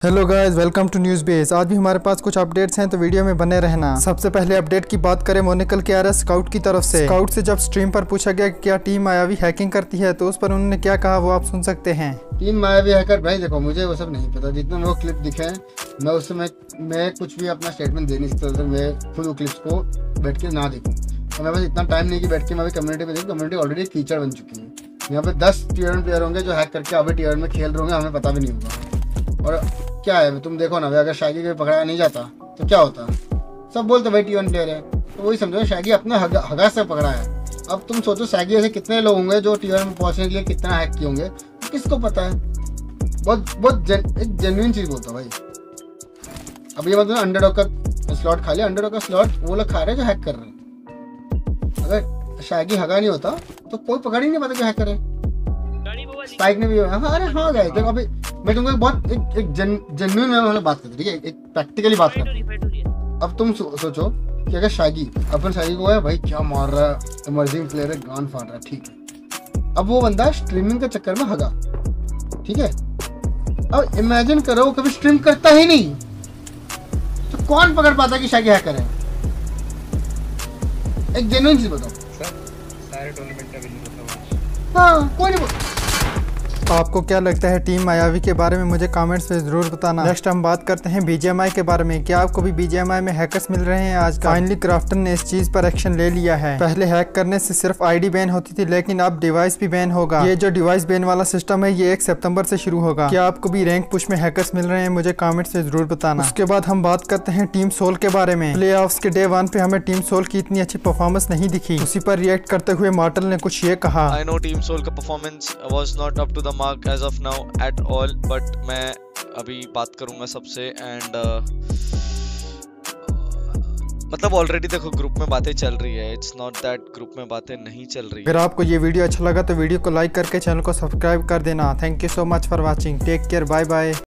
Hello guys, welcome to News Base. आज भी हमारे पास कुछ अपडेट्स हैं तो वीडियो में बने रहना। सबसे पहले अपडेट की बात करें मोनिकल के आर स्काउट की तरफ से। स्काउट से जब स्ट्रीम पर पूछा गया कि क्या टीम मायावी हैकिंग करती है तो उस पर उन्होंने क्या कहा वो आप सुन सकते हैं। टीम मायावी हैकर भाई देखो, मुझे वो सब नहीं पता। जितने वो क्लिप दिखे हैं मैं उससे मैं कुछ भी अपना स्टेटमेंट दे नहीं सकता जब तक मैं खुद वो क्लिप्स को बैठ के ना देखूँ। तो मैं बस इतना टाइम नहीं कि बैठ के मैं अभी कम्युनिटी में देखूँ। कम्युनिटी ऑलरेडी कीचड़ बन चुकी है। यहाँ पे 10 टीयर प्लेयर होंगे जो हैक करके अभी टीयर में खेल रहे होंगे, हमें पता भी नहीं होगा। और क्या है, तुम देखो ना, अगर शैगी को पकड़ाया नहीं जाता तो क्या होता। सब बोलते भाई टी1 प्लेयर है, तो वही समझो शैगी अपने हगा से पकड़ा है। अब तुम सोचो शैगी ऐसे कितने लोग होंगे जो टी1 में पहुंचने के लिए कितना हैक किए होंगे, तो किसको पता है। बहुत एक जेन्युइन चीज बोलता हूँ भाई। अब ये मतलब अंडरडॉग का स्लॉट खा लिया, अंडरडॉग का स्लॉट वो लोग खा रहे हैं जो हैक कर रहे हैं। अगर शैगी हगा नहीं होता तो कोई पकड़ ही नहीं पाता कि हैक करे। स्पाइक ने भी अरे हाँ गए। देखो अभी मैं तुमको बहुत एक जेन्युइन में बात करती, ठीक है, एक प्रैक्टिकली बात कर। अब तुम सोचो कि अगर शैगी अपन शैगी को है भाई क्या मार रहा है, इमर्जिंग प्लेयर है, गान फाड़ रहा है, ठीक है। अब वो बंदा स्ट्रीमिंग के चक्कर में हगा, ठीक है। अब इमेजिन करो वो कभी स्ट्रीम करता ही नहीं तो कौन पकड़ पाता कि शैगी हैकर है। एक जेन्युइन चीज बताओ, सारे टूर्नामेंट का विन होता है। हाँ कोई नहीं। आपको क्या लगता है टीम मायावी के बारे में मुझे कमेंट्स में जरूर बताना। नेक्स्ट हम बात करते हैं बीजीएमआई के बारे में। क्या आपको भी बीजीएमआई में हैकर्स मिल रहे हैं आज? फाइनली क्राफ्टन ने इस चीज पर एक्शन ले लिया है। पहले हैक करने से सिर्फ आईडी बैन होती थी, लेकिन अब डिवाइस भी बैन होगा। ये जो डिवाइस बैन वाला सिस्टम है ये 1 सितंबर से शुरू होगा। क्या आपको भी रैंक पुश में हैकर्स मिल रहे हैं? मुझे कमेंट्स में जरूर बताना। उसके बाद हम बात करते हैं टीम सोल के बारे में। प्ले ऑफ्स के डे 1 पे हमें टीम सोल की इतनी अच्छी परफॉर्मेंस नहीं दिखी। उसी पर रिएक्ट करते हुए मार्टल ने कुछ ये कहा। I know Team Soul का performance was not up to the mark as of now at all, but मैं अभी बात करूंगा सबसे एंड मतलब ऑलरेडी देखो ग्रुप में बातें चल रही है। इट्स नॉट दैट ग्रुप में बातें नहीं चल रही है। अगर आपको ये वीडियो अच्छा लगा तो वीडियो को लाइक करके चैनल को सब्सक्राइब कर देना। Thank you so much for watching. Take care, bye bye.